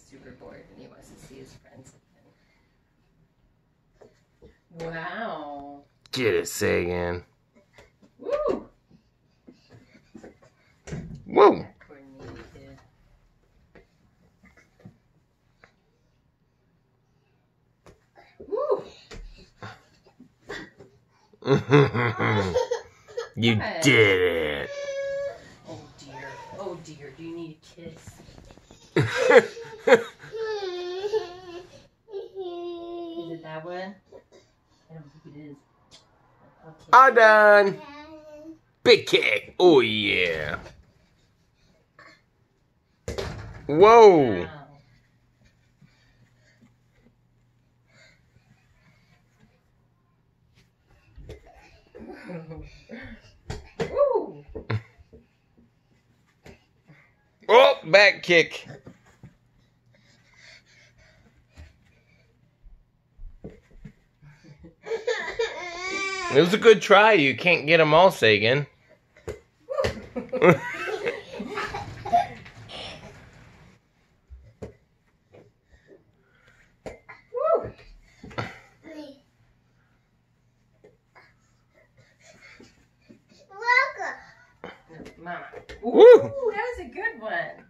super bored and he wants to see his friends again. Wow. Get it, Sagan. Woo! Woo! Woo! You Good. did it. Oh dear. Oh dear. Do you need a kiss? Is it that one? I don't think it is. Okay. All done. Big kick. Oh yeah. Whoa. Wow. Woo! Oh, back kick. It was a good try. You can't get them all, Sagan. Mama. Woo! Ooh, that was a good one.